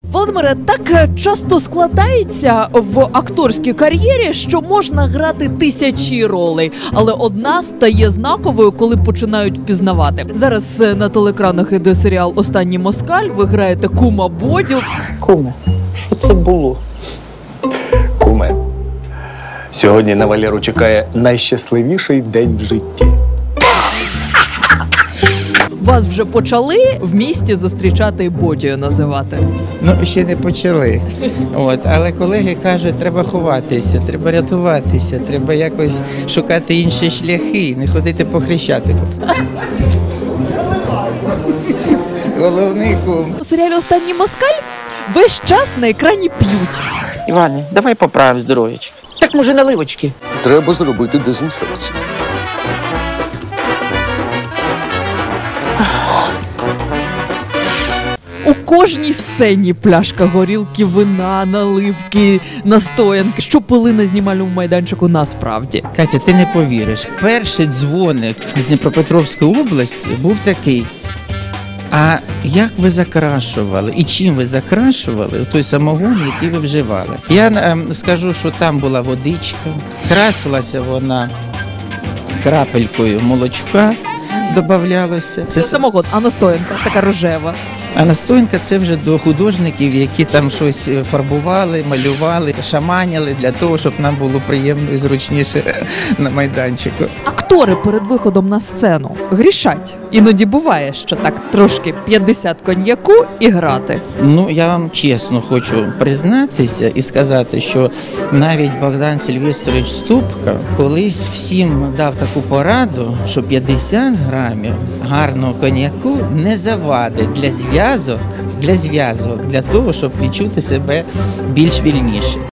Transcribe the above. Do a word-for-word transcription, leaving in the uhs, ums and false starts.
Володимире, так часто складається в акторській кар'єрі, що можна грати тисячі ролей, але одна стає знаковою, коли починають впізнавати. Зараз на телеекранах іде серіал «Останній москаль», ви граєте кума Бодю. Куме, що це було? Куме, сьогодні на Валеру чекає найщасливіший день в житті. Вас вже почали в місті зустрічати Бодію називати? Ну, ще не почали. От, але колеги кажуть, треба ховатися, треба рятуватися, треба якось шукати інші шляхи, не ходити по Хрещатику. Головний кум. У серіалі «Останній москаль» весь час на екрані п'ють. Іване, давай поправимо здоров'ячки. Так, може, наливочки? Треба зробити дезінфекцію. У кожній сцені пляшка горілки, вина, наливки, настоянки. Що пили на знімальному майданчику насправді? Катя, ти не повіриш, перший дзвоник з Дніпропетровської області був такий. А як ви закрашували і чим ви закрашували той самогон, який ви вживали? Я е, скажу, що там була водичка, красилася вона крапелькою молочка, додавалося. Це самогон, а настоянка така рожева. А настоянка – це вже до художників, які там щось фарбували, малювали, шаманяли для того, щоб нам було приємно і зручніше на майданчику. Актори перед виходом на сцену грішать. Іноді буває, що так трошки п'ятдесят коньяку і грати. Ну, я вам чесно хочу признатися і сказати, що навіть Богдан Сильвестрович Ступка колись всім дав таку пораду, що п'ятдесят грамів гарного коньяку не завадить для зв'язок, для зв'язок, для того, щоб відчути себе більш вільніше.